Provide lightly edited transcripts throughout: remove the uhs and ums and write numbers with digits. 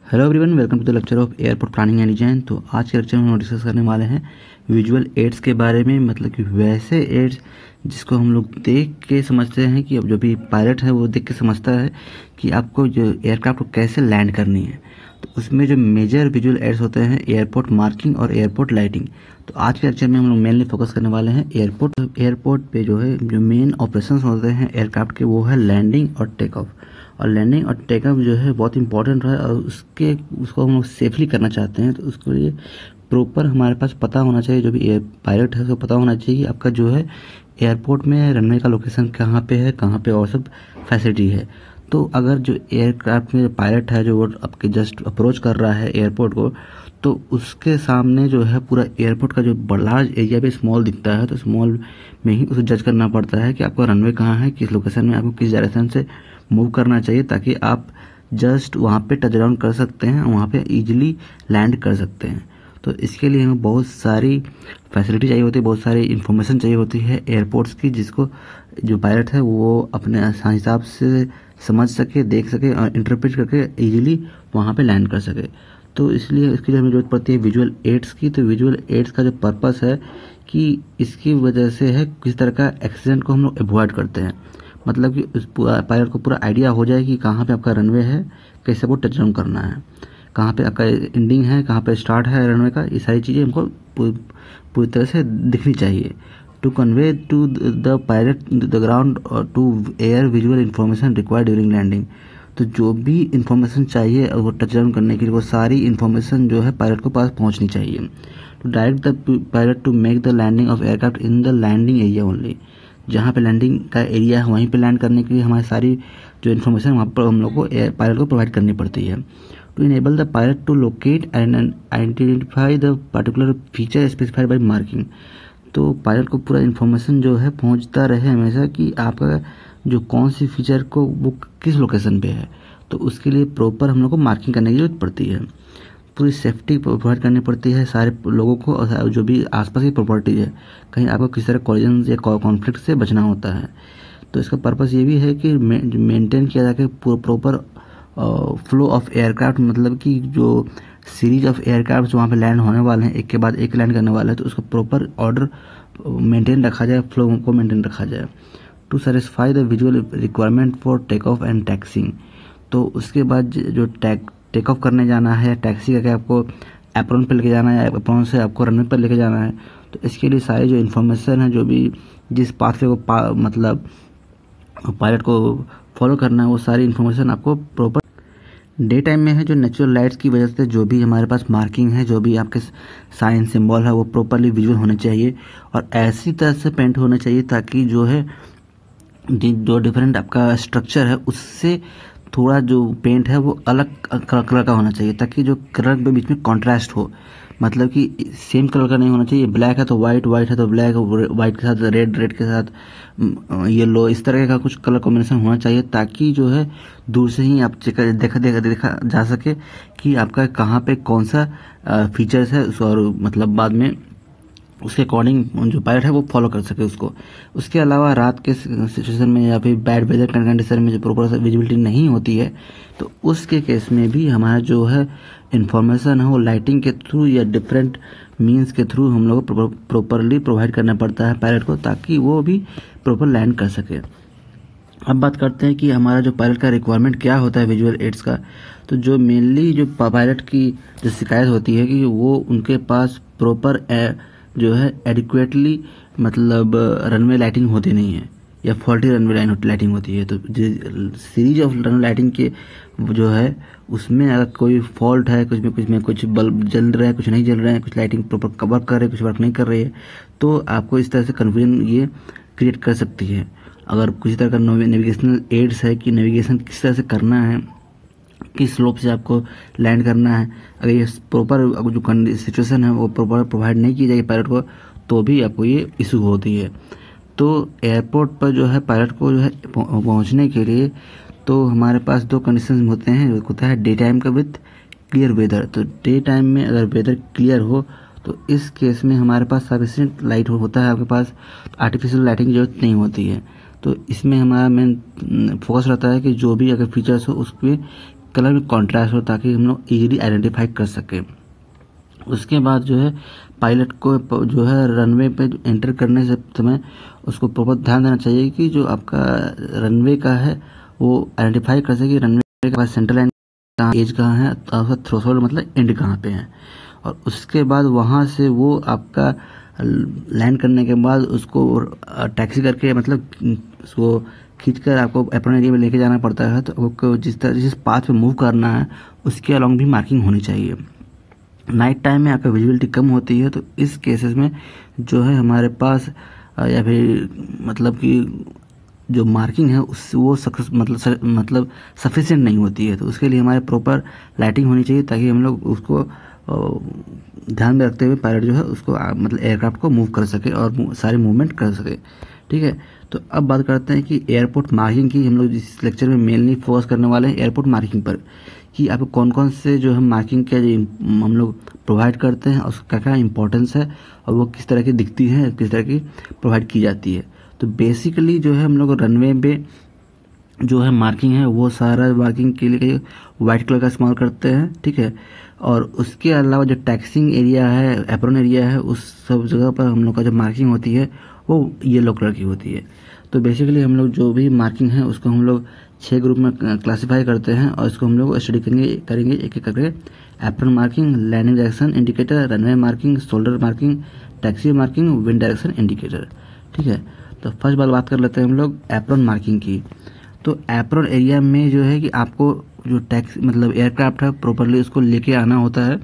Hello everyone, welcome to the lecture of airport planning and design. तो आज के lecture में हम डिस्कस करने वाले हैं विजुअल एड्स के बारे में। मतलब कि वैसे एड्स जिसको हम लोग देख के समझते हैं कि अब जो भी पायलट है वो देख के समझता है कि आपको जो एयरक्राफ्ट को कैसे लैंड करनी है। तो उसमें जो मेजर विजुअल एड्स होते हैं एयरपोर्ट मार्किंग और एयरपोर्ट लाइटिंग। तो आज के लेक्चर में हम लोग मेनली फोकस करने वाले हैं एयरपोर्ट पे जो है जो मेन ऑपरेशंस होते हैं एयरक्राफ्ट के, वो है लैंडिंग और टेक ऑफ। और लैंडिंग और टेकअप जो है बहुत इंपॉर्टेंट है और उसको हम लोग सेफली करना चाहते हैं। तो उसके लिए प्रॉपर हमारे पास पता होना चाहिए, जो भी एयर पायलट है उसको पता होना चाहिए कि आपका जो है एयरपोर्ट में रनवे का लोकेशन कहाँ पे है, कहाँ पे और सब फैसिलिटी है। तो अगर जो एयरक्राफ्ट में पायलट है जो वो आपके जस्ट अप्रोच कर रहा है एयरपोर्ट को, तो उसके सामने जो है पूरा एयरपोर्ट का जो लार्ज एरिया पे स्मॉल दिखता है, तो स्मॉल में ही उसे जज करना पड़ता है कि आपका रनवे कहाँ है, किस लोकेशन में आपको किस डायरेक्शन से मूव करना चाहिए, ताकि आप जस्ट वहाँ पे टच डाउन कर सकते हैं, वहाँ पे इजीली लैंड कर सकते हैं। तो इसके लिए हमें बहुत सारी फैसिलिटी चाहिए होती है, बहुत सारी इन्फॉर्मेशन चाहिए होती है एयरपोर्ट्स की, जिसको जो पायलट है वो अपने हिसाब से समझ सके, देख सके और इंटरप्रेट करके इजीली वहाँ पे लैंड कर सके। तो इसलिए इसके लिए हमें जरूरत पड़ती है विजुअल एड्स की। तो विजुअल एड्स का जो पर्पस है कि इसकी वजह से है किस तरह का एक्सीडेंट को हम लोग अवॉइड करते हैं। मतलब कि उस पूरा पायलट को पूरा आइडिया हो जाए कि कहाँ पे आपका रनवे है, कैसे वो टच डाउन करना है, कहाँ पे आपका एंडिंग है, कहाँ पे स्टार्ट है रनवे का। ये सारी चीज़ें हमको पूरी तरह से दिखनी चाहिए। To convey to the pilot the ground और to air visual information required during landing. तो जो भी इंफॉर्मेशन चाहिए वो टच डाउन करने के लिए, वो सारी इंफॉर्मेशन जो है पायलट को पास पहुंचनी चाहिए। To direct the pilot to make the landing of aircraft in the landing area only. जहाँ पे लैंडिंग का एरिया है वहीं पे लैंड करने के लिए हमारी सारी जो इन्फॉर्मेशन वहाँ पर हम लोग को पायलट को प्रोवाइड करनी पड़ती है। To enable the pilot to locate and identify the particular feature specified by marking. तो पायलट को पूरा इन्फॉर्मेशन जो है पहुँचता रहे हमेशा कि आपका जो कौन सी फीचर को वो किस लोकेशन पे है। तो उसके लिए प्रॉपर हम लोग को मार्किंग करने की जरूरत पड़ती है। पूरी सेफ्टी प्रोवाइड करनी पड़ती है सारे लोगों को, और जो भी आसपास की प्रॉपर्टी है कहीं आपको किसी तरह कॉलिजन या कॉन्फ्लिक्ट से बचना होता है। तो इसका पर्पस ये भी है कि मेंटेन किया जाए प्रॉपर फ्लो ऑफ एयरक्राफ्ट। मतलब कि जो सीरीज ऑफ एयरक्राफ्ट जो वहाँ पे लैंड होने वाले हैं, एक के बाद एक लैंड करने वाले हैं, तो उसका प्रॉपर ऑर्डर मेंटेन रखा जाए, फ्लो को मेंटेन रखा जाए। To satisfy the visual requirement for take off and taxiing. तो उसके बाद जो टेक ऑफ करने जाना है, टैक्सी करके आपको एप्रॉन पे लेके जाना है, एप्रॉन से आपको रनवे पर लेके जाना है। तो इसके लिए सारी जो इन्फॉर्मेशन है, जो भी जिस पाथवे को मतलब पायलट को फॉलो करना है, वो सारी इन्फॉर्मेशन आपको प्रॉपर डे टाइम में है। जो नेचुरल लाइट्स की वजह से जो भी हमारे पास मार्किंग है, जो भी आपके साइन सिंबल है, वो प्रॉपरली विजुअल होने चाहिए और ऐसी तरह से पेंट होना चाहिए ताकि जो है जो डिफरेंट आपका स्ट्रक्चर है उससे थोड़ा जो पेंट है वो अलग कलर का होना चाहिए, ताकि जो कलर के बीच में कॉन्ट्रास्ट हो। मतलब कि सेम कलर का नहीं होना चाहिए, ब्लैक है तो वाइट, वाइट है तो ब्लैक, वाइट के साथ रेड, रेड के साथ येलो, इस तरह का कुछ कलर कॉम्बिनेशन होना चाहिए, ताकि जो है दूर से ही आप देखा जा सके कि आपका कहाँ पे कौन सा फीचर्स है, और मतलब बाद में उसके अकॉर्डिंग जो पायलट है वो फॉलो कर सके उसको। उसके अलावा रात के सिचुएशन में या फिर बैड वेदर कंडीशन में जो प्रॉपर विजिबिलिटी नहीं होती है, तो उसके केस में भी हमारा जो है इन्फॉर्मेशन है वो लाइटिंग के थ्रू या डिफरेंट मीन्स के थ्रू हम लोग को प्रॉपरली प्रोवाइड करना पड़ता है पायलट को, ताकि वो भी प्रॉपर लैंड कर सके। अब बात करते हैं कि हमारा जो पायलट का रिक्वायरमेंट क्या होता है विजुअल एड्स का। तो जो मेनली जो पायलट की जो शिकायत होती है कि वो उनके पास प्रॉपर जो है एडिक्वेटली मतलब रनवे लाइटिंग होती नहीं है, या फॉल्टी रनवे लाइटिंग होती है। तो सीरीज ऑफ रनवे लाइटिंग के जो है उसमें अगर कोई फॉल्ट है, कुछ में कुछ बल्ब जल रहा है, कुछ नहीं जल रहा है, कुछ लाइटिंग प्रॉपर वर्क कर रही है, कुछ वर्क नहीं कर रही है, तो आपको इस तरह से कन्फ्यूजन ये क्रिएट कर सकती है। अगर किसी तरह का नेविगेशनल एड्स है कि नेविगेशन किस तरह से करना है, किस स्लोप से आपको लैंड करना है, अगर ये प्रॉपर जो सिचुएशन है वो प्रॉपर प्रोवाइड नहीं की जाएगी पायलट को, तो भी आपको ये इशू होती है। तो एयरपोर्ट पर जो है पायलट को जो है पहुंचने के लिए तो हमारे पास दो कंडीशन होते हैं। एक होता है डे टाइम का विथ क्लियर वेदर। तो डे टाइम में अगर वेदर क्लियर हो तो इस केस में हमारे पास सफिशिएंट लाइट होता है आपके पास, आर्टिफिशियल लाइटिंग की जरूरत नहीं होती है। तो इसमें हमारा मेन फोकस रहता है कि जो भी अगर फीचर्स हो उसके कलर में कॉन्ट्रास्ट हो ताकि हम लोग ईजिली आइडेंटिफाई कर सकें। उसके बाद जो है पायलट को जो है रनवे पे एंटर करने से समय उसको प्रॉपर ध्यान देना चाहिए कि जो आपका रनवे का है वो आइडेंटिफाई कर सके रनवे का सेंटर लाइन कहाँ, एज कहाँ है और उसका थ्रेशोल्ड मतलब एंड कहाँ पे है। और उसके बाद वहाँ से वो आपका लैंड करने के बाद उसको टैक्सी करके मतलब उसको खींचकर आपको एप्रॉन एरिया में लेके जाना पड़ता है। तो आपको जिस पाथ पे मूव करना है उसके अलॉन्ग भी मार्किंग होनी चाहिए। नाइट टाइम में आपका विजिबिलिटी कम होती है तो इस केसेस में जो है हमारे पास या फिर मतलब कि जो मार्किंग है उस वो मतलब सफिशिएंट नहीं होती है। तो उसके लिए हमारे प्रॉपर लाइटिंग होनी चाहिए ताकि हम लोग उसको ध्यान में रखते हुए पायलट जो है उसको मतलब एयरक्राफ्ट को मूव कर सके और सारे मूवमेंट कर सके। ठीक है, तो अब बात करते हैं कि एयरपोर्ट मार्किंग की। हम लोग इस लेक्चर में मेनली फोकस करने वाले हैं एयरपोर्ट मार्किंग पर कि आपको कौन कौन से जो है मार्किंग के हम लोग प्रोवाइड करते हैं और उसका क्या इंपॉर्टेंस है और वो किस तरह की दिखती है, किस तरह की प्रोवाइड की जाती है। तो बेसिकली जो है हम लोग रनवे पे जो है मार्किंग है वो सारा मार्किंग के लिए वाइट कलर का इस्तेमाल करते हैं। ठीक है, और उसके अलावा जो टैक्सिंग एरिया है, एप्रॉन एरिया है, उस सब जगह पर हम लोग का जो मार्किंग होती है वो येलो कलर की होती है। तो बेसिकली हम लोग जो भी मार्किंग है उसको हम लोग 6 ग्रुप में क्लासीफाई करते हैं और इसको हम लोग स्टडी करेंगे एक एक करके। Apron marking, landing direction indicator, runway marking, shoulder marking, taxi marking, wind direction indicator. ठीक है, तो फर्स्ट बात कर लेते हैं हम लोग एप्रॉन मार्किंग की। तो एप्रॉन एरिया में जो है कि आपको जो टैक्सी मतलब एयरक्राफ्ट है प्रॉपरली उसको लेके आना होता है।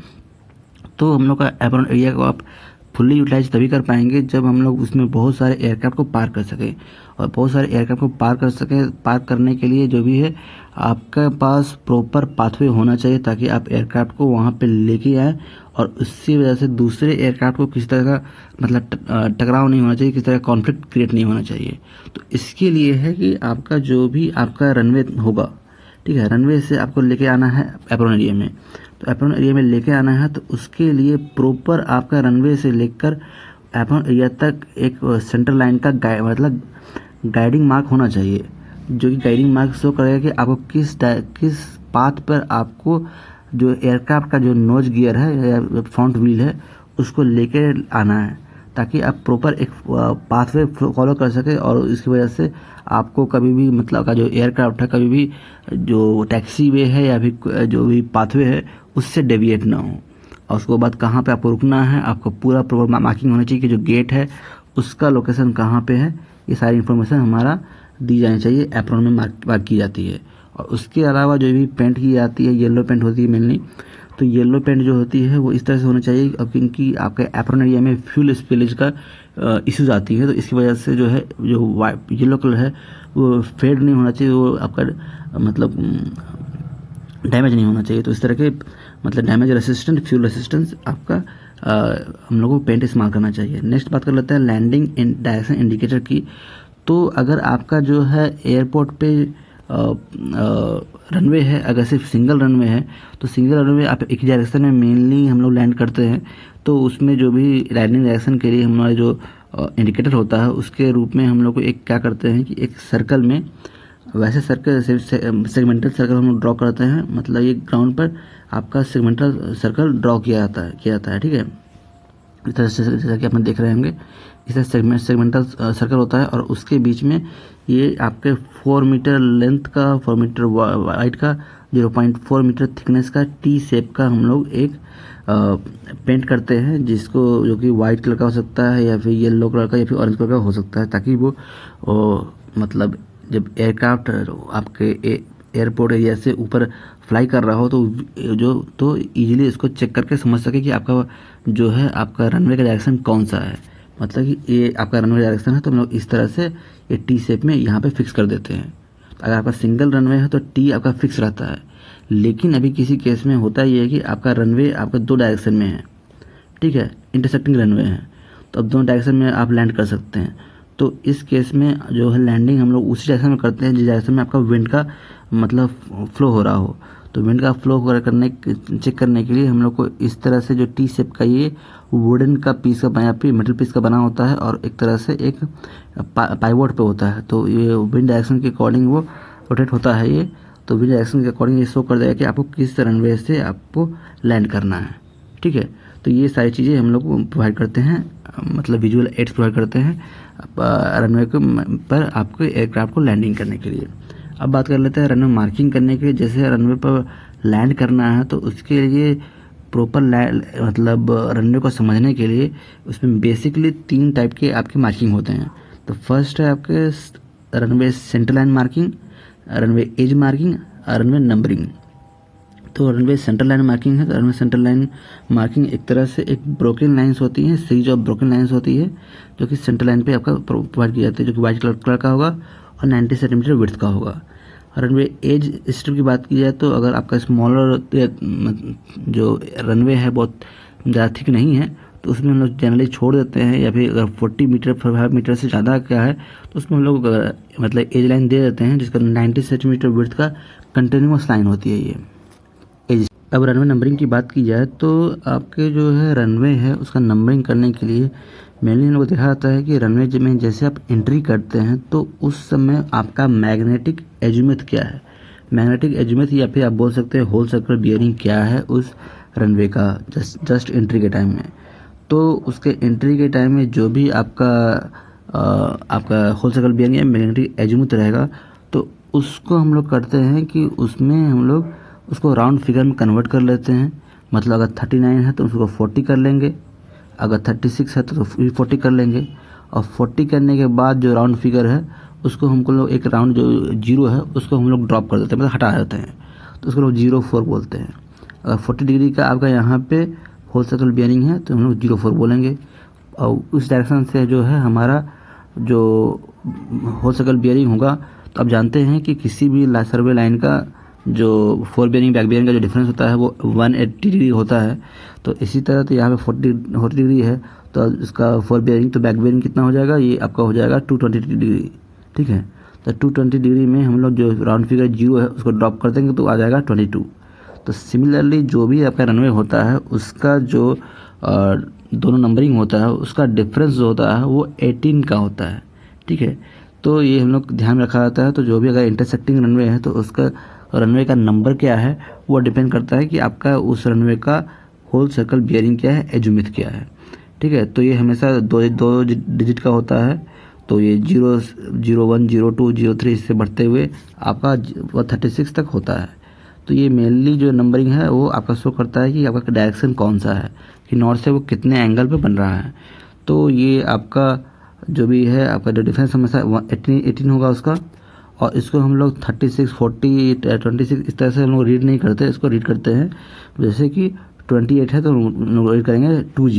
तो हम लोग का एप्रॉन एरिया को आप फुल्ली यूटिलाइज तभी कर पाएंगे जब हम लोग उसमें बहुत सारे एयरक्राफ्ट को पार्क कर सकें। और बहुत सारे एयरक्राफ्ट को पार्क करने के लिए जो भी है आपके पास प्रॉपर पाथवे होना चाहिए ताकि आप एयरक्राफ्ट को वहाँ पे लेके आए और उसकी वजह से दूसरे एयरक्राफ्ट को किसी तरह का मतलब टकराव नहीं होना चाहिए, किसी तरह का कॉन्फ्लिक्ट क्रिएट नहीं होना चाहिए। तो इसके लिए है कि आपका जो भी आपका रनवे होगा, ठीक है, रनवे से आपको लेके आना है एप्रॉन एरिया में। तो एप्रॉन एरिया में लेके आना है तो उसके लिए प्रॉपर आपका रनवे से लेकर एप्रॉन एरिया तक एक सेंटर लाइन का मतलब गाइडिंग मार्क होना चाहिए, जो कि गाइडिंग मार्क शो करेगा कि आपको किस पाथ पर आपको जो एयरक्राफ्ट का जो नोज गियर है या फ्रंट व्हील है उसको लेके आना है ताकि आप प्रॉपर एक पाथवे फॉलो कर सके और इसकी वजह से आपको कभी भी मतलब का जो एयरक्राफ्ट है कभी भी जो टैक्सी वे है या फिर जो भी पाथवे है उससे डेविएट ना हो। और उसके बाद कहाँ पे आपको रुकना है, आपको पूरा प्रॉपर मार्किंग होना चाहिए कि जो गेट है उसका लोकेशन कहाँ पे है, ये सारी इन्फॉर्मेशन हमारा दी जानी चाहिए, एप्रॉन में मार्क की जाती है। और उसके अलावा जो भी पेंट की जाती है येलो पेंट होती है मेनली। तो येलो पेंट जो होती है वो इस तरह से होना चाहिए क्योंकि आपके एप्रॉन एरिया में फ्यूल स्पिलेज का इश्यूज आती है। तो इसकी वजह से जो है जो येलो कलर है वो फेड नहीं होना चाहिए, वो आपका मतलब डैमेज नहीं होना चाहिए। तो इस तरह के मतलब डैमेज रेसिस्टेंट, फ्यूल रेसिस्टेंस आपका हम लोगों को पेंट इस्तेमाल करना चाहिए। नेक्स्ट बात कर लेते हैं लैंडिंग डायरेक्शन इंडिकेटर की। तो अगर आपका जो है एयरपोर्ट पे रनवे है, अगर सिर्फ सिंगल रनवे है तो सिंगल रनवे आप एक डायरेक्शन में मेनली हम लोग लैंड करते हैं। तो उसमें जो भी लैंडिंग डायरेक्शन के लिए हमारा जो इंडिकेटर होता है उसके रूप में हम लोग को एक क्या करते हैं कि एक सर्कल में वैसे सर्कल सेगमेंटल सर्कल हम लोग ड्रॉ करते हैं। मतलब ये ग्राउंड पर आपका सेगमेंटल सर्कल ड्रॉ किया जाता है। ठीक है, इस तरह से जैसा कि आप देख रहे होंगे इस तरह सेगमेंटल सर्कल होता है और उसके बीच में ये आपके 4 मीटर लेंथ का, 4 मीटर वाइड का, 0.4 मीटर थिकनेस का टी शेप का हम लोग एक पेंट करते हैं जिसको जो कि वाइट कलर का हो सकता है या फिर येलो कलर का या फिर ऑरेंज कलर का हो सकता है ताकि वो मतलब जब एयरक्राफ्ट आपके एयरपोर्ट एरिया से ऊपर फ्लाई कर रहा हो तो इजीली इसको चेक करके समझ सके कि आपका जो है आपका रनवे का डायरेक्शन कौन सा है। मतलब कि ये आपका रनवे डायरेक्शन है तो हम लोग इस तरह से ये टी शेप में यहाँ पे फिक्स कर देते हैं। अगर आपका सिंगल रनवे है तो टी आपका फिक्स रहता है। लेकिन अभी किसी केस में होता ये है कि आपका रनवे आपका 2 डायरेक्शन में है, ठीक है, इंटरसेक्टिंग रनवे है, तो अब दोनों डायरेक्शन में आप लैंड कर सकते हैं। तो इस केस में जो है लैंडिंग हम लोग उसी डायरेक्शन में करते हैं जिस डायरेक्शन में आपका विंड का मतलब फ्लो हो रहा हो। तो विंड का फ्लो चेक करने के लिए हम लोग को इस तरह से जो टी शेप का ये वुडन का पीस का या फिर मेटल पीस का बना होता है और एक तरह से एक पाइवोट पे होता है। तो ये विंड डायरेक्शन के अकॉर्डिंग वो रोटेट होता है ये तो विंड डायरेक्शन के अकॉर्डिंग ये शो कर देगा कि आपको किस रनवे से आपको लैंड करना है। ठीक है, तो ये सारी चीज़ें हम लोग प्रोवाइड करते हैं, मतलब विजुअल एड्स प्रोवाइड करते हैं रनवे के पर आपको एयरक्राफ्ट को लैंडिंग करने के लिए। अब बात कर लेते हैं रनवे मार्किंग करने के लिए। जैसे रनवे पर लैंड करना है तो उसके लिए प्रॉपर मतलब रनवे को समझने के लिए उसमें बेसिकली 3 टाइप के आपके मार्किंग होते हैं। तो फर्स्ट है आपके runway centre line marking, runway edge marking, runway numbering. तो रनवे सेंटर लाइन मार्किंग है, तो रनवे सेंटर लाइन मार्किंग एक तरह से एक ब्रोकन लाइंस होती है, सीरीज ऑफ ब्रोकन लाइंस होती है जो कि सेंटर लाइन पे आपका प्रोवाइड की जाती है, जो कि वाइट कलर का होगा और 90 सेंटीमीटर विड्थ का होगा। रनवे एज स्ट्रिप की बात की जाए तो अगर आपका स्मॉलर जो रनवे है बहुत ज़्यादा थिक नहीं है तो उसमें हम लोग जनरली छोड़ देते हैं, या फिर अगर 40 मीटर 45 मीटर से ज़्यादा क्या है तो उसमें हम लोग मतलब एज लाइन दे देते हैं जिसका 90 सेंटीमीटर विड्थ का कंटिन्यूअस लाइन होती है ये एज। अब रनवे नंबरिंग की बात की जाए तो आपके जो है रनवे है उसका नंबरिंग करने के लिए मेनली लोग देखा जाता है कि रनवे में जैसे आप एंट्री करते हैं तो उस समय आपका मैग्नेटिक एजीमुथ क्या है, मैग्नेटिक एजीमुथ या फिर आप बोल सकते हैं होल सर्कल बियरिंग क्या है उस रनवे का जस्ट एंट्री के टाइम में। तो उसके एंट्री के टाइम में जो भी आपका होल सर्कल बियरिंग या मैग्नेटिक एजीमुथ रहेगा तो उसको हम लोग करते हैं कि उसमें हम लोग उसको राउंड फिगर में कन्वर्ट कर लेते हैं। मतलब अगर 39 है तो उसको 40 कर लेंगे, अगर 36 है तो 40 कर लेंगे, और 40 करने के बाद जो राउंड फिगर है उसको हमको लोग एक राउंड जो 0 है उसको हम लोग ड्रॉप कर देते हैं, मतलब हटा देते हैं, तो उसको लोग 04 बोलते हैं। अगर 40 डिग्री का आपका यहाँ पे होल सर्कल बियरिंग है तो हम लोग 04 बोलेंगे, और उस डायरेक्शन से जो है हमारा जो होल सर्कल बियरिंग होगा तो आप जानते हैं कि किसी भी सर्वे लाइन का जो फोर बियरिंग बैक बियरिंग का जो डिफरेंस होता है वो 180 डिग्री होता है। तो इसी तरह तो यहाँ पे 40 डिग्री है तो इसका फोर बियरिंग तो बैक बियरिंग कितना हो जाएगा, ये आपका हो जाएगा 220 डिग्री। ठीक है, तो 220 डिग्री में हम लोग जो राउंड फिगर 0 है उसको ड्रॉप कर देंगे तो आ जाएगा 22। तो सिमिलरली जो भी आपका रनवे होता है उसका जो दोनों नंबरिंग होता है उसका डिफरेंस जो होता है वो 18 का होता है। ठीक है, तो ये हम लोग ध्यान रखा जाता है। तो जो भी अगर इंटरसेक्टिंग रनवे है तो उसका रनवे का नंबर क्या है वो डिपेंड करता है कि आपका उस रनवे का होल सर्कल बियरिंग क्या है, एजीमुथ क्या है। ठीक है, तो ये हमेशा दो डिजिट का होता है, तो ये 0, 01, 02, 03 इससे बढ़ते हुए आपका 36 तक होता है। तो ये मेनली जो नंबरिंग है वो आपका शो करता है कि आपका डायरेक्शन कौन सा है, कि नॉर्थ से वो कितने एंगल पे बन रहा है। तो ये आपका जो भी है आपका जो डिफरेंस हमेशा 18 होगा उसका, और इसको हम लोग 36, 40, 26 इस तरह से हम लोग रीड नहीं करते, इसको रीड करते हैं जैसे कि 28 है तो रीड करेंगे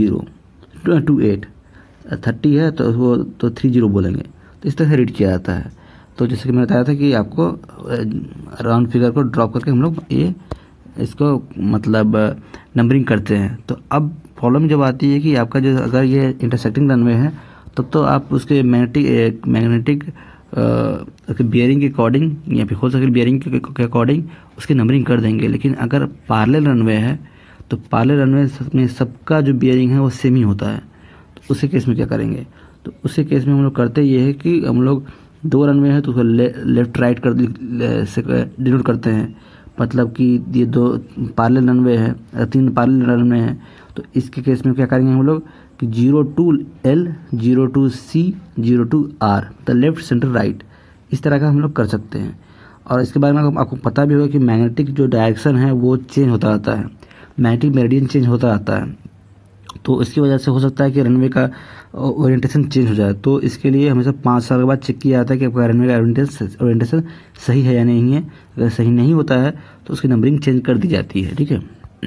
28, 30 है तो वो तो 30 बोलेंगे। तो इस तरह से रीड किया जाता है। तो जैसे कि मैं बताया था कि आपको राउंड फिगर को ड्रॉप करके हम लोग ये इसको मतलब नंबरिंग करते हैं। तो अब प्रॉब्लम जब आती है कि आपका जो अगर ये इंटरसेक्टिंग रनवे है तब तो आप उसके मैग्नेटिक बियरिंग के अकॉर्डिंग या फिर होल सर्कल बियरिंग के अकॉर्डिंग उसकी नंबरिंग कर देंगे। लेकिन अगर पैरेलल रनवे है तो पैरेलल रनवे में सबका जो बियरिंग है वो सेम ही होता है। तो उसी केस में क्या करेंगे, तो उसी केस में हम लोग करते ये है कि हम लोग 2 रनवे है तो उसको लेफ्ट राइट कर डिनोट करते हैं। मतलब कि ये 2 पैरेलल रनवे है, 3 पैरेलल रनवे है तो इसके केस में क्या करेंगे हम लोग कि 02L, 02C, 02R the left centre right, इस तरह का हम लोग कर सकते हैं। और इसके बारे में आपको पता भी होगा कि मैग्नेटिक जो डायरेक्शन है वो चेंज होता रहता है, मैग्नेटिक मेरिडियन चेंज होता रहता है। तो इसकी वजह से हो सकता है कि रनवे का ओरिएंटेशन चेंज हो जाए। तो इसके लिए हमेशा 5 साल के बाद चेक किया जाता है कि आपका रनवे का ओरिएंटेशन सही है या नहीं है। अगर सही नहीं होता है तो उसकी नंबरिंग चेंज कर दी जाती है। ठीक है,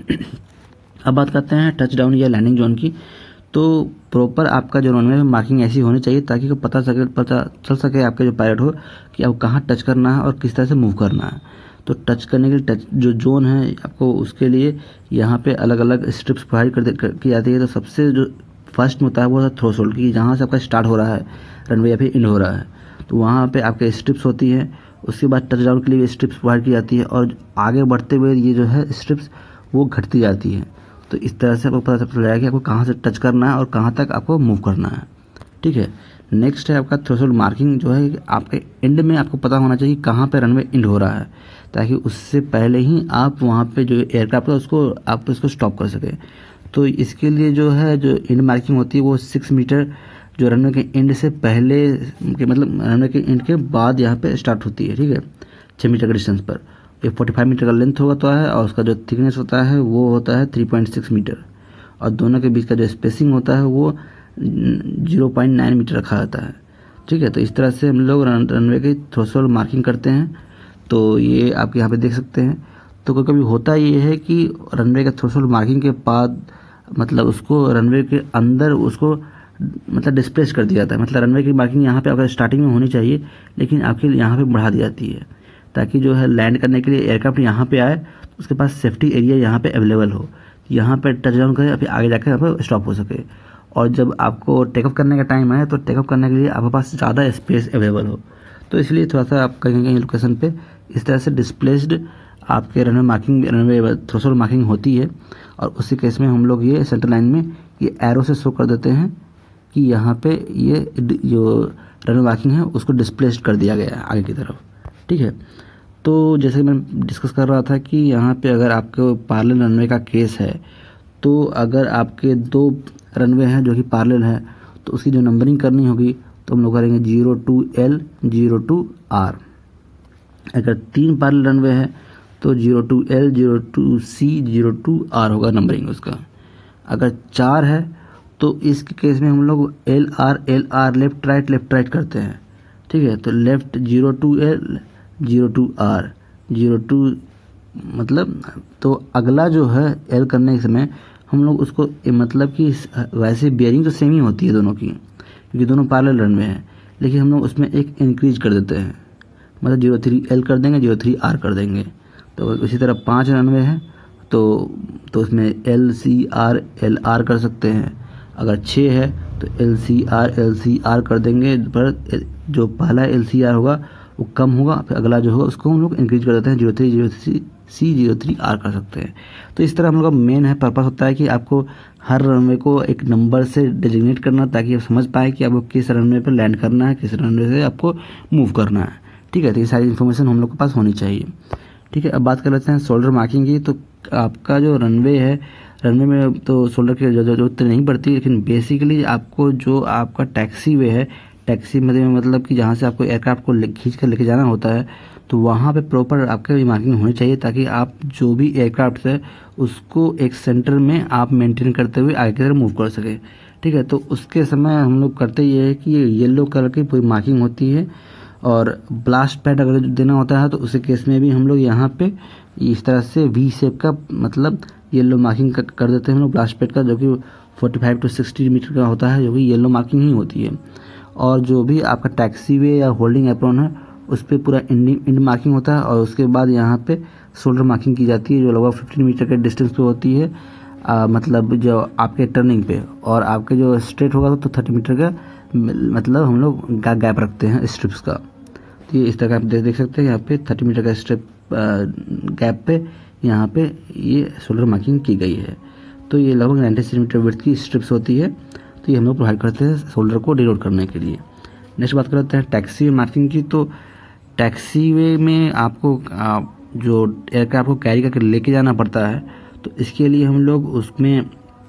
अब बात करते हैं टच डाउन या लैंडिंग जोन की। तो प्रॉपर आपका जो रनवे में मार्किंग ऐसी होनी चाहिए ताकि पता चल सके आपके जो पायलट हो कि आपको कहाँ टच करना है और किस तरह से मूव करना है। तो टच करने के लिए टच जो जोन है आपको उसके लिए यहाँ पे अलग अलग स्ट्रिप्स प्रोवाइड की जाती है। तो सबसे जो फर्स्ट में होता है वो है थ्रेशोल्ड, की जहाँ से आपका स्टार्ट हो रहा है रनवे या फिर एंड हो रहा है तो वहाँ पे आपके स्ट्रिप्स होती है। उसके बाद टच डाउन के लिए स्ट्रिप्स प्रोवाइड की जाती है और आगे बढ़ते हुए ये जो है स्ट्रिप्स वो घटती जाती है। तो इस तरह से आपको पता चल जाएगा कि आपको कहाँ से टच करना है और कहाँ तक आपको मूव करना है। ठीक है, नेक्स्ट है आपका थ्रेशोल्ड मार्किंग, जो है आपके एंड में आपको पता होना चाहिए कहाँ पे रनवे एंड हो रहा है, ताकि उससे पहले ही आप वहाँ पे जो एयरक्राफ्ट है उसको आप उसको स्टॉप कर सकें। तो इसके लिए जो है जो एंड मार्किंग होती है वो 6 मीटर जो रनवे के एंड से पहले के मतलब रनवे के एंड के बाद यहाँ पे स्टार्ट होती है, ठीक है, 6 मीटर के डिस्टेंस पर। ये 45 मीटर का लेंथ होता है और उसका जो थिकनेस होता है वो होता है 3.6 मीटर, और दोनों के बीच का जो स्पेसिंग होता है वो 0.9 मीटर रखा जाता है, ठीक है। तो इस तरह से हम लोग रनवे की थ्रेशोल्ड मार्किंग करते हैं। तो ये आप यहाँ पे देख सकते हैं। तो कभी कभी होता ये है कि रनवे के थ्रेशोल्ड मार्किंग के बाद मतलब उसको रनवे के अंदर उसको मतलब डिस्प्लेस कर दिया जाता है, मतलब रनवे की मार्किंग यहाँ पे अगर स्टार्टिंग में होनी चाहिए लेकिन आपके यहाँ पे बढ़ा दी जाती है, ताकि जो है लैंड करने के लिए एयरक्राफ्ट यहाँ पे आए तो उसके पास सेफ्टी एरिया यहाँ पे अवेलेबल हो, यहाँ पे टच डाउन करे फिर आगे जाकर यहाँ पे स्टॉप हो सके। और जब आपको टेकअप करने का टाइम आए तो टेकअप करने के लिए आपके पास ज़्यादा स्पेस अवेलेबल हो। तो इसलिए थोड़ा सा आप कहीं कहीं लोकेशन पे इस तरह से डिस्प्लेस्ड आपके runway marking runway threshold marking होती है। और उसी केस में हम लोग ये सेंटर लाइन में ये एरो से शो कर देते हैं कि यहाँ पे ये जो रनवे मार्किंग है उसको डिस्प्लेस्ड कर दिया गया है आगे की तरफ, ठीक है। तो जैसे मैं डिस्कस कर रहा था कि यहाँ पे अगर आपके पैरेलल रनवे का केस है, तो अगर आपके 2 रनवे हैं जो कि पैरेलल है तो उसकी जो नंबरिंग करनी होगी तो हम लोग करेंगे 02L 02R। अगर 3 पैरेलल रनवे है तो 02L 02C 02R होगा नंबरिंग उसका। अगर 4 है तो इस केस में हम लोग LR लेफ्ट राइट करते हैं, ठीक है। तो लेफ्ट 02L 02R 02 मतलब तो अगला जो है एल करने के समय हम लोग उसको मतलब कि वैसे बियरिंग तो सेम ही होती है दोनों की, क्योंकि दोनों पैरेलल रनवे हैं, लेकिन हम लोग उसमें एक इंक्रीज कर देते हैं, मतलब 03L कर देंगे 03R कर देंगे। तो इसी तरह 5 रनवे हैं तो उसमें LCR कर सकते हैं। अगर 6 है तो LCR कर देंगे, पर जो पहला LCR होगा वो कम होगा, फिर अगला जो होगा उसको हम लोग इंक्रीज कर देते हैं 03C 03R कर सकते हैं। तो इस तरह हम लोग का मेन है पर्पस होता है कि आपको हर रनवे को एक नंबर से डेजिग्नेट करना, ताकि आप समझ पाए कि आपको किस रनवे पर लैंड करना है, किस रनवे से आपको मूव करना है, ठीक है। तो ये सारी इन्फॉर्मेशन हम लोग के पास होनी चाहिए, ठीक है। अब बात कर लेते हैं शोल्डर मार्किंग की। तो आपका जो रनवे है, रनवे में तो शोल्डर की जरूरत नहीं पड़ती, लेकिन बेसिकली आपको जो आपका टैक्सी वे है, टैक्सी मतलब कि जहाँ से आपको एयरक्राफ्ट को खींच कर लेके जाना होता है, तो वहाँ पे प्रॉपर आपके मार्किंग होनी चाहिए, ताकि आप जो भी एयरक्राफ्ट है उसको एक सेंटर में आप मेंटेन करते हुए आगे की तरफ मूव कर सके, ठीक है। तो उसके समय हम लोग करते ये है कि ये येलो कलर की पूरी मार्किंग होती है, और ब्लास्ट पैड अगर देना होता है तो उसी केस में भी हम लोग यहाँ पे इस तरह से वी शेप का मतलब येलो मार्किंग कर देते हैं हम लोग ब्लास्ट पैड का, जो कि 45 to 60 मीटर का होता है, जो कि येलो मार्किंग ही होती है। और जो भी आपका टैक्सी वे या होल्डिंग एप्रॉन है उस पर पूरा इंड मार्किंग होता है, और उसके बाद यहाँ पे शोल्डर मार्किंग की जाती है, जो लगभग 15 मीटर के डिस्टेंस पे होती है, मतलब जो आपके टर्निंग पे, और आपके जो स्ट्रेट होगा तो 30 मीटर का मतलब हम लोग गैप रखते हैं स्ट्रिप्स का। तो ये इस तरह आप देख सकते हैं यहाँ पे 30 मीटर का स्ट्रिप गैप पे यहाँ पे ये शोल्डर मार्किंग की गई है। तो ये लगभग 90 सेंटीमीटर विड्थ की स्ट्रिप्स होती है, तो ये हम लोग प्रोवाइड करते हैं शोल्डर को डिनोट करने के लिए। नेक्स्ट बात करते हैं टैक्सी वे मार्किंग की। तो टैक्सी वे में आपको जो एयरक्राफ्ट को कैरी करके लेके जाना पड़ता है, तो इसके लिए हम लोग उसमें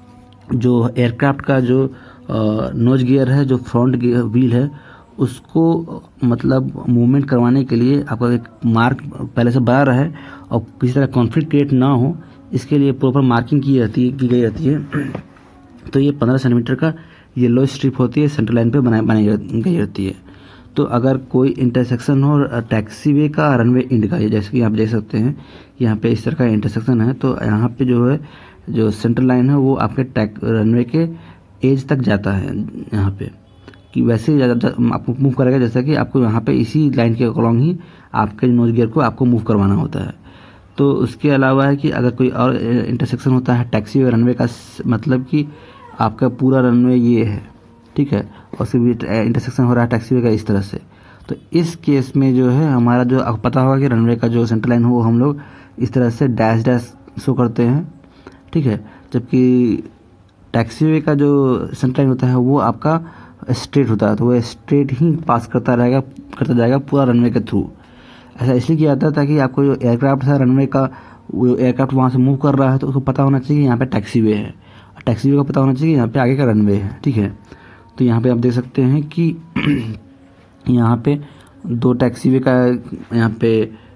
जो एयरक्राफ्ट का जो नोज गियर है, जो फ्रंट व्हील है, उसको मतलब मूवमेंट करवाने के लिए आपका एक मार्क पहले से बना रहे और किसी तरह कॉन्फ्लिक्ट क्रिएट ना हो, इसके लिए प्रॉपर मार्किंग की गई रहती है। तो ये 15 सेंटीमीटर का येलो स्ट्रिप होती है, सेंटर लाइन पे बनाई गई रहती है। तो अगर कोई इंटरसेक्शन हो टैक्सी वे का रनवे एंड का, जैसे कि आप देख सकते हैं यहाँ पे इस तरह का इंटरसेक्शन है, तो यहाँ पे जो है जो सेंटर लाइन है वो आपके रनवे के एज तक जाता है यहाँ पे, कि वैसे ही आपको मूव करेगा जैसा कि आपको यहाँ पे इसी लाइन के अलोंग ही आपके नोज गियर को आपको मूव करवाना होता है। तो उसके अलावा है कि अगर कोई और इंटरसेक्शन होता है टैक्सी वे रनवे का, मतलब कि आपका पूरा रनवे ये है, ठीक है, और उसके भी इंटरसेक्शन हो रहा है टैक्सी वे का इस तरह से, तो इस केस में जो है हमारा जो आपको पता होगा कि रनवे का जो सेंटर लाइन हो वो हम लोग इस तरह से डैश डैश शो करते हैं, ठीक है। जबकि टैक्सी वे का जो सेंटर लाइन होता है वो आपका स्ट्रेट होता है तो वो स्ट्रेट ही पास करता जाएगा पूरा रनवे के थ्रू। ऐसा इसलिए किया जाता है ताकि आपको जो एयरक्राफ्ट है रनवे का, वो एयरक्राफ्ट वहाँ से मूव कर रहा है तो उसको पता होना चाहिए कि यहाँ पे टैक्सी वे है, टैक्सी वे का पता होना चाहिए कि यहाँ पे आगे का रनवे है। ठीक है, तो यहाँ पे आप देख सकते हैं कि यहाँ पे 2 टैक्सी वे का यहाँ पे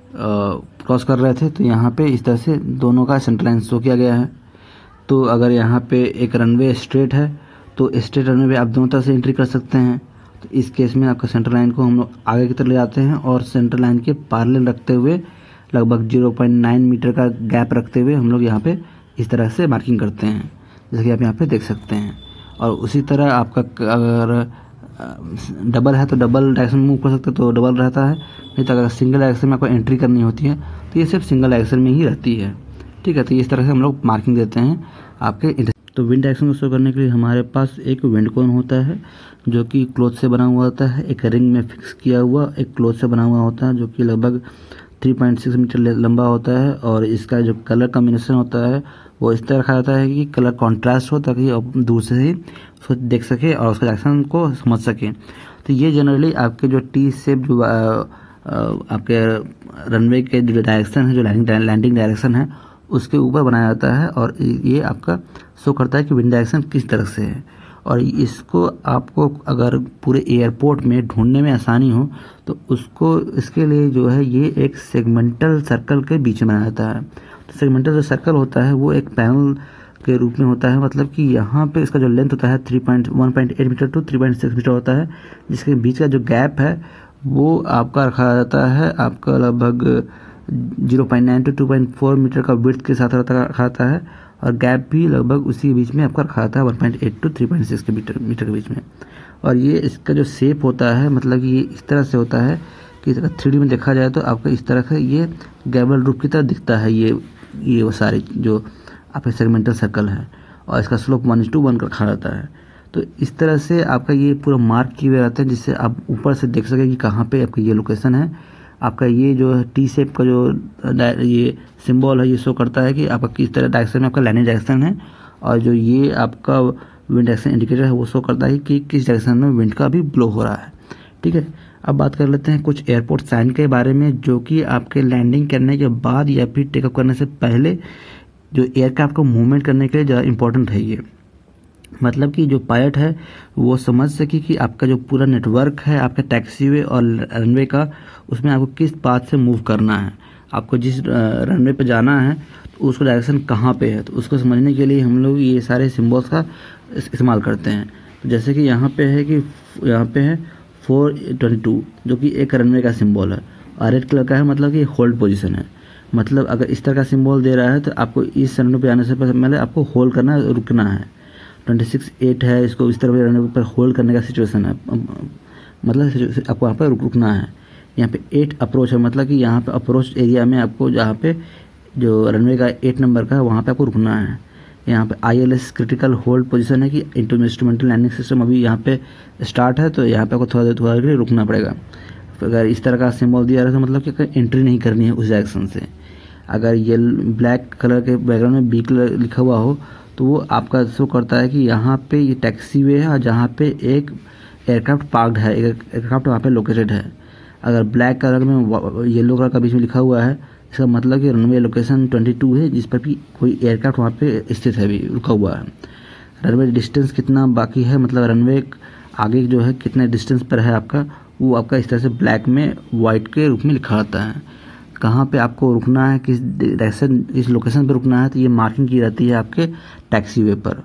क्रॉस कर रहे थे, तो यहाँ पे इस तरह से दोनों का सेंटर लाइन शो किया गया है। तो अगर यहाँ पे एक रनवे स्ट्रेट है तो स्ट्रेट रनवे पे आप दोनों तरफ से एंट्री कर सकते हैं। तो इस केस में आपका सेंटर लाइन को हम लोग आगे की तरफ ले जाते हैं और सेंटर लाइन के पैरेलल रखते हुए लगभग 0.9 मीटर का गैप रखते हुए हम लोग यहाँ पे इस तरह से मार्किंग करते हैं, जैसे कि आप यहाँ पे देख सकते हैं। और उसी तरह आपका अगर डबल है तो डबल डायरेक्शन मूव कर सकते हैं तो डबल रहता है, नहीं तो अगर सिंगल डायरेक्शन में आपको एंट्री करनी होती है तो ये सिर्फ सिंगल डायरेक्शन में ही रहती है। ठीक है, तो इस तरह से हम लोग मार्किंग देते हैं आपके। तो विंड डायरेक्शन को शो करने के लिए हमारे पास एक विंड कोन होता है जो कि क्लॉथ से बना हुआ होता है, एक रिंग में फिक्स किया हुआ एक क्लॉथ से बना हुआ होता है जो कि लगभग 3.6 मीटर लंबा होता है। और इसका जो कलर कॉम्बिनेशन होता है वो इस तरह रखा जाता है कि कलर कॉन्ट्रास्ट हो ताकि आप दूर से ही उसको देख सके और उसका डायरेक्शन को समझ सके। तो ये जनरली आपके जो टी शेप जो आपके रनवे के जो डायरेक्शन है, जो लैंडिंग डायरेक्शन है उसके ऊपर बनाया जाता है और ये आपका शो करता है कि विंड डायरेक्शन किस तरह से है। और इसको आपको अगर पूरे एयरपोर्ट में ढूंढने में आसानी हो तो उसको इसके लिए जो है ये एक सेगमेंटल सर्कल के बीच में बनाया जाता है। तो सेगमेंटल जो सर्कल होता है वो एक पैनल के रूप में होता है, मतलब कि यहाँ पे इसका जो लेंथ होता है 1.8 मीटर टू 3.6 मीटर होता है, जिसके बीच का जो गैप है वो आपका रखा जाता है आपका लगभग 0.9 टू 2.4 मीटर का विड्थ के साथ रखा जाता है और गैप भी लगभग उसी के बीच में आपका रखा जाता है 1.8 टू 3.6 के मीटर के बीच में। और ये इसका जो शेप होता है मतलब कि ये इस तरह से होता है कि 3D में देखा जाए तो आपका इस तरह का ये गैबल रूप की तरह दिखता है। ये वो सारे जो आपके सेगमेंटल सर्कल है और इसका स्लोप 1:1 का रखा जाता है। तो इस तरह से आपका ये पूरा मार्क किए हुए रहते हैं जिससे आप ऊपर से देख सकें कि कहाँ पे आपका ये लोकेशन है। आपका ये जो टी शेप का जो ये सिंबल है ये शो करता है कि आपका किस तरह डायरेक्शन में आपका लैंडिंग डायरेक्शन है, और जो ये आपका विंड डायरेक्शन इंडिकेटर है वो शो करता है कि किस डायरेक्शन में विंड का भी ब्लो हो रहा है। ठीक है, अब बात कर लेते हैं कुछ एयरपोर्ट साइन के बारे में जो कि आपके लैंडिंग करने के बाद या फिर टेकअप करने से पहले जो एयरक्राफ्ट को मूवमेंट करने के लिए ज़्यादा इंपॉर्टेंट है। ये मतलब कि जो पायलट है वो समझ सके कि आपका जो पूरा नेटवर्क है आपका टैक्सीवे और रनवे का, उसमें आपको किस पाथ से मूव करना है, आपको जिस रनवे पे जाना है तो उसका डायरेक्शन कहाँ पे है। तो उसको समझने के लिए हम लोग ये सारे सिम्बल्स का इस्तेमाल करते हैं। तो जैसे कि यहाँ पे है कि यहाँ पे है 422 जो कि एक रनवे का सिम्बल है और रेड कलर का है, मतलब कि होल्ड पोजीशन है। मतलब अगर इस तरह का सिम्बल दे रहा है तो आपको इस रनवे पे आने से पहले आपको होल्ड करना रुकना है। 26-8 है, इसको इस तरह रनवे पर होल्ड करने का सिचुएशन है, मतलब आपको वहाँ पर रुकना है। यहाँ पे 8 अप्रोच है, मतलब कि यहाँ पे अप्रोच एरिया में आपको जहाँ पे जो रनवे का 8 नंबर का है वहाँ पे आपको रुकना है। यहाँ पे ILS क्रिटिकल होल्ड पोजीशन है कि इंस्ट्रूमेंटल लैंडिंग सिस्टम अभी यहाँ पे स्टार्ट है, तो यहाँ पे आपको थोड़ा देर के लिए रुकना पड़ेगा। अगर इस तरह का सिंबल दिया रहा है तो मतलब कि एंट्री नहीं करनी है उस डायरेक्शन से। अगर ये ब्लैक कलर के बैकग्राउंड में B कलर लिखा हुआ हो तो वो आपका शो करता है कि यहाँ पे ये टैक्सी वे है और जहाँ पे एक एयरक्राफ्ट पार्क्ड है, एक एयरक्राफ्ट वहाँ पे लोकेटेड है। अगर ब्लैक कलर में येलो कलर का बीच में लिखा हुआ है इसका मतलब कि रनवे लोकेशन 22 है जिस पर भी कोई एयरक्राफ्ट वहाँ पे स्थित है, भी रुका हुआ है। रनवे डिस्टेंस कितना बाकी है, मतलब रनवे आगे जो है कितने डिस्टेंस पर है आपका, वो आपका इस तरह से ब्लैक में वाइट के रूप में लिखा आता है। कहाँ पे आपको रुकना है, किस डायरेक्शन इस लोकेशन पे रुकना है, तो ये मार्किंग की जाती है आपके टैक्सी वे पर।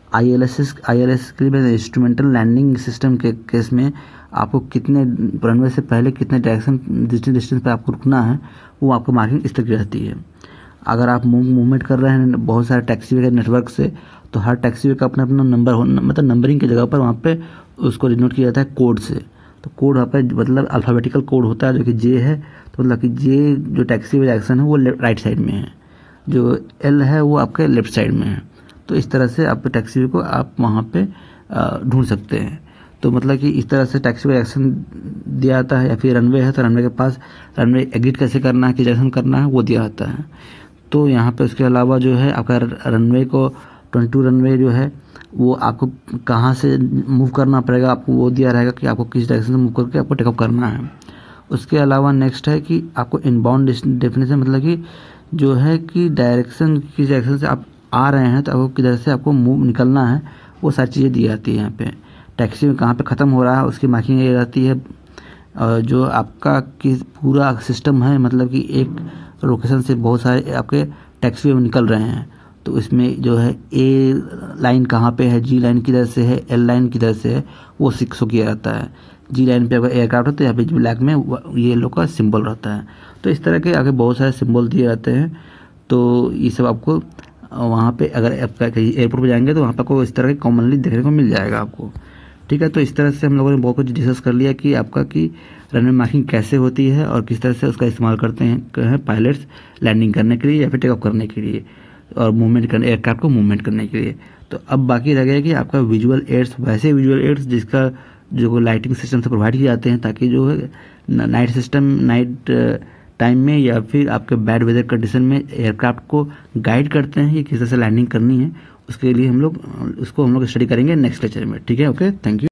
ILS के लिए इंस्ट्रूमेंटल लैंडिंग सिस्टम के केस में आपको कितने रनवे से पहले कितने डायरेक्शन डिस्टेंस पे आपको रुकना है वो आपको मार्किंग इस तरह की रहती है। अगर आप मूवमेंट कर रहे हैं बहुत सारे टैक्सी वे के नेटवर्क से तो हर टैक्सी वे का अपना अपना नंबर हो, मतलब नंबरिंग की जगह पर वहाँ पे उसको डिनोट किया जाता है कोड से। तो कोड वहाँ पे मतलब अल्फ़ाबेटिकल कोड होता है जो कि J है, तो मतलब कि J जो टैक्सी वे डायरेक्शन है वो राइट साइड में है, जो L है वो आपके लेफ्ट साइड में है। तो इस तरह से आप टैक्सी वे को आप वहाँ पे ढूंढ सकते हैं। तो मतलब कि इस तरह से टैक्सी वे डायरेक्शन दिया जाता है, या फिर रनवे है तो रनवे के पास रनवे एग्जिट कैसे करना है, किस डायरेक्शन करना है वो दिया जाता है। तो यहाँ पे उसके अलावा जो है आपका रनवे को 22 रनवे जो है वो आपको कहाँ से मूव करना पड़ेगा, आपको वो दिया रहेगा कि आपको किस डायरेक्शन से मूव करके आपको टेकअप करना है। उसके अलावा नेक्स्ट है कि आपको इनबाउंड डेफिनेशन, मतलब कि जो है कि डायरेक्शन, किस डायरेक्शन से आप आ रहे हैं तो आपको किधर से आपको मूव निकलना है, वो सारी चीज़ें दी जाती है यहाँ पे। टैक्सी में कहाँ पे ख़त्म हो रहा है उसकी मार्किंग ये रहती है। और जो आपका किस पूरा सिस्टम है, मतलब कि एक लोकेशन से बहुत सारे आपके टैक्सी में निकल रहे हैं, तो इसमें जो है ए लाइन कहाँ पे है, जी लाइन किधर से है, एल लाइन किधर से है, वो शो किया जाता है। जी लाइन पे अगर एयरक्राफ्ट होता है, यहाँ पे ब्लैक में ये लोग का सिंबल रहता है। तो इस तरह के आगे बहुत सारे सिंबल दिए जाते हैं। तो ये सब आपको वहाँ पे अगर आप कहीं एयरपोर्ट पे जाएंगे तो वहाँ पर आपको इस तरह के कॉमनली देखने को मिल जाएगा आपको। ठीक है, तो इस तरह से हम लोगों ने बहुत कुछ डिस्कस कर लिया कि आपका कि रनवे मार्किंग कैसे होती है और किस तरह से उसका इस्तेमाल करते हैं पायलट्स लैंडिंग करने के लिए या फिर टेक ऑफ करने के लिए, और मूवमेंट करने, एयरक्राफ्ट को मूवमेंट करने के लिए। तो अब बाकी रह गया कि आपका विजुअल एड्स, वैसे विजुअल एड्स जिसका जो लाइटिंग सिस्टम से प्रोवाइड किए जाते हैं, ताकि जो है नाइट टाइम में या फिर आपके बैड वेदर कंडीशन में एयरक्राफ्ट को गाइड करते हैं कि किस तरह से लैंडिंग करनी है। उसके लिए हम लोग स्टडी करेंगे नेक्स्ट लेक्चर में। ठीक है, ओके, थैंक यू।